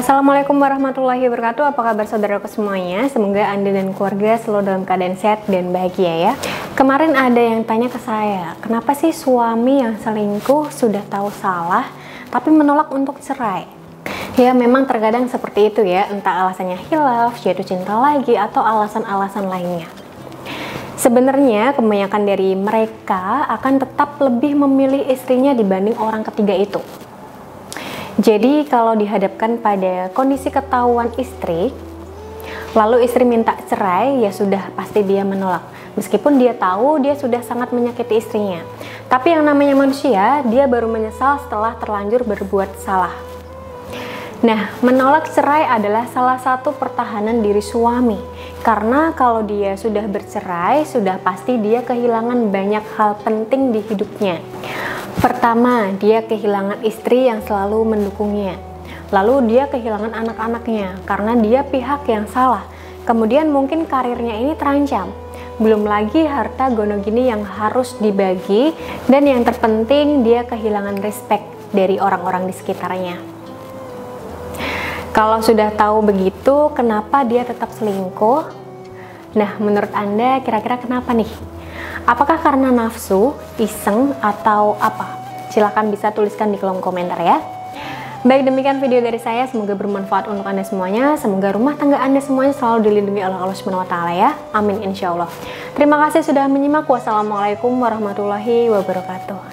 Assalamualaikum warahmatullahi wabarakatuh. Apa kabar saudaraku semuanya? Semoga Anda dan keluarga selalu dalam keadaan sehat dan bahagia ya. Kemarin ada yang tanya ke saya, kenapa sih suami yang selingkuh sudah tahu salah tapi menolak untuk cerai? Ya memang terkadang seperti itu ya, entah alasannya khilaf, jatuh cinta lagi, atau alasan-alasan lainnya. Sebenarnya kebanyakan dari mereka akan tetap lebih memilih istrinya dibanding orang ketiga itu. Jadi kalau dihadapkan pada kondisi ketahuan istri, lalu istri minta cerai, ya sudah pasti dia menolak. Meskipun dia tahu dia sudah sangat menyakiti istrinya. Tapi yang namanya manusia, dia baru menyesal setelah terlanjur berbuat salah. Nah, menolak cerai adalah salah satu pertahanan diri suami. Karena kalau dia sudah bercerai, sudah pasti dia kehilangan banyak hal penting di hidupnya. Pertama, dia kehilangan istri yang selalu mendukungnya. Lalu dia kehilangan anak-anaknya karena dia pihak yang salah. Kemudian mungkin karirnya ini terancam. Belum lagi harta gonogini yang harus dibagi. Dan yang terpenting, dia kehilangan respect dari orang-orang di sekitarnya. Kalau sudah tahu begitu, kenapa dia tetap selingkuh? Nah, menurut Anda kira-kira kenapa nih? Apakah karena nafsu, iseng, atau apa? Silahkan bisa tuliskan di kolom komentar ya. Baik, demikian video dari saya. Semoga bermanfaat untuk Anda semuanya. Semoga rumah tangga Anda semuanya selalu dilindungi oleh Allah SWT ya. Amin insya Allah. Terima kasih sudah menyimak. Wassalamualaikum warahmatullahi wabarakatuh.